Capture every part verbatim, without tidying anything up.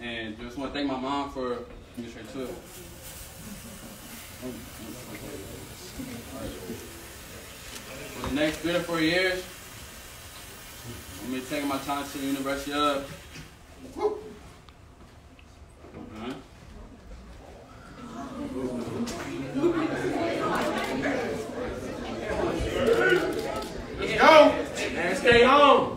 And just want to thank my mom for being straight to it. For the next three to four years, I'm going to be taking my time to the University of. Uh-huh. Let's go! And stay home.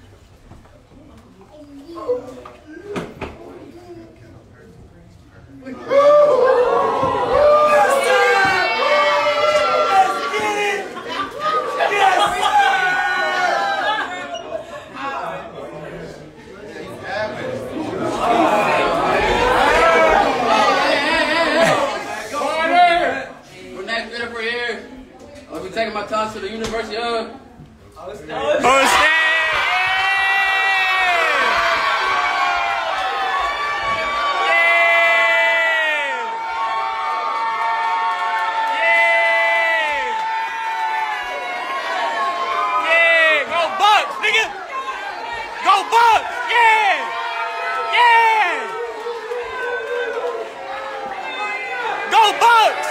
Taking my time to the University of. Oh, snap. Yeah! Go Bucks, nigga! Go Bucks! Yeah! Yeah! Go Bucks!